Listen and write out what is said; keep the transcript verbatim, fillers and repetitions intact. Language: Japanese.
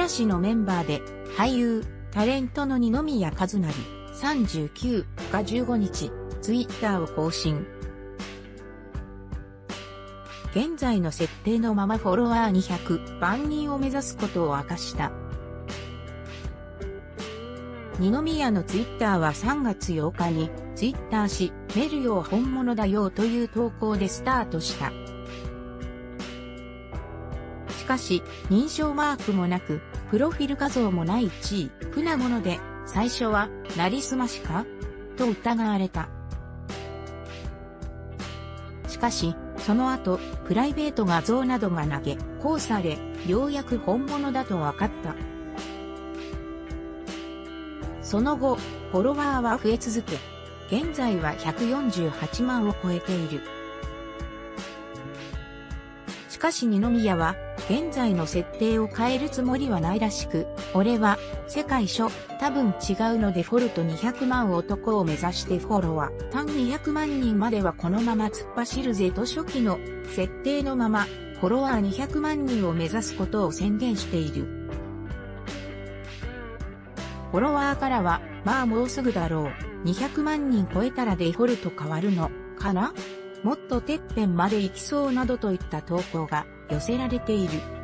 嵐のメンバーで俳優、タレントの二宮和也さんじゅうきゅうがじゅうごにち、ツイッターを更新。現在の設定のままフォロワーにひゃくまんにんを目指すことを明かした。二宮のツイッターはさんがつようかにツイッターし、メルヨー本物だよという投稿でスタートした。しかし、認証マークもなく、プロフィル画像もないチープなもので、最初は、なりすましかと疑われた。しかし、その後、プライベート画像などが投げ、こうされ、ようやく本物だと分かった。その後、フォロワーは増え続け、現在はひゃくよんじゅうはちまんを超えている。しかし二宮は、現在の設定を変えるつもりはないらしく、俺は、世界初、多分違うのでフォルトにひゃくまん男を目指してフォロワー単にひゃくまんにんまではこのまま突っ走るぜと初期の設定のまま、フォロワーにひゃくまんにんを目指すことを宣言している。フォロワーからは、まあもうすぐだろう。にひゃくまんにん超えたらデフォルト変わるの、かな?もっとてっぺんまで行きそうなどといった投稿が寄せられている。